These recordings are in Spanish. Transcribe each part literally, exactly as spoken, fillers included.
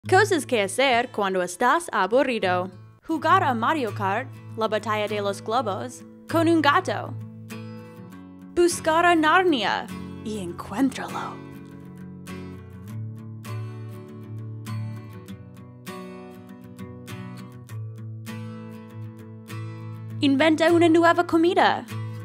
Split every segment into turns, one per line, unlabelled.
Cosas que hacer cuando estás aburrido. Jugar a Mario Kart, la batalla de los globos, con un gato. Buscar a Narnia y encuéntralo. Inventa una nueva comida.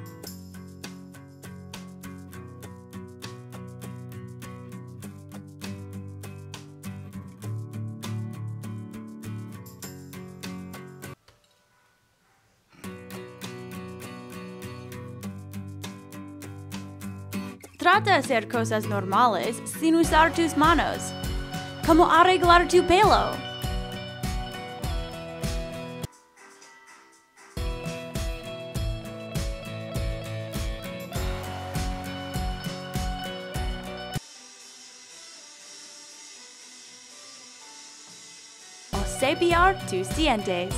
Trata de hacer cosas normales sin usar tus manos, como arreglar tu pelo. O cepillar tus dientes.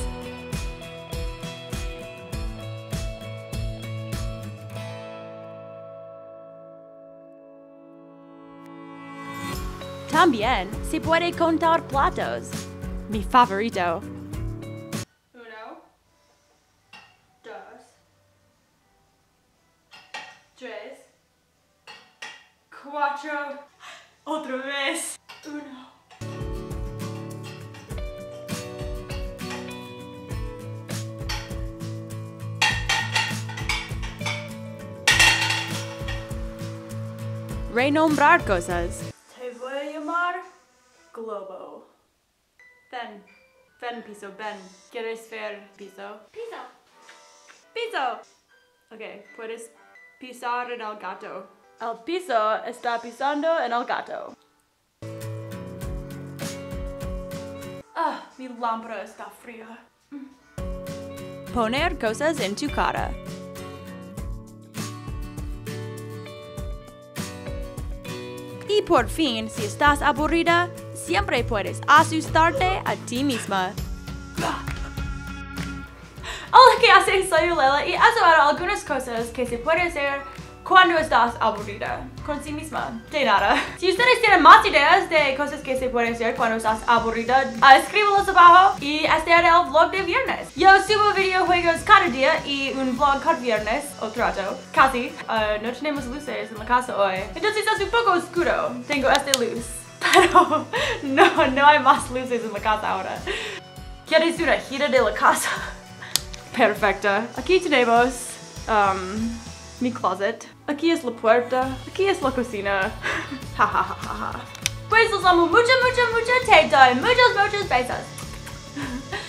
También se puede contar platos. Mi favorito. Uno, dos, tres, cuatro, otra vez. Uno. Renombrar cosas. Te voy a llamar globo. Ven, ven piso, ven. ¿Quieres ver piso? Piso. Piso. Ok, puedes pisar en el gato. El piso está pisando en el gato. Ah, mi lámpara está fría. Poner cosas en tu cara. Y por fin, si estás aburrida, siempre puedes asustarte a ti misma. Hola, ¿qué haces? Soy Lele y has hablado algunas cosas que se pueden hacer cuando estás aburrida con sí misma. De nada. Si ustedes tienen más ideas de cosas que se pueden hacer cuando estás aburrida, uh, escríbelos abajo y este era el vlog de viernes. Yo subo videojuegos cada día y un vlog cada viernes, o trato, casi. Uh, no tenemos luces en la casa hoy, entonces es un poco oscuro. Tengo esta luz, pero no, no hay más luces en la casa ahora. ¿Quieres una gira de la casa? Perfecto. Aquí tenemos um, mi closet. Aquí es la puerta. Aquí es la cocina. Ja, ja, ja, ja, ja. Pues los amo mucho, mucho, mucho. Te doy muchos, muchos besos.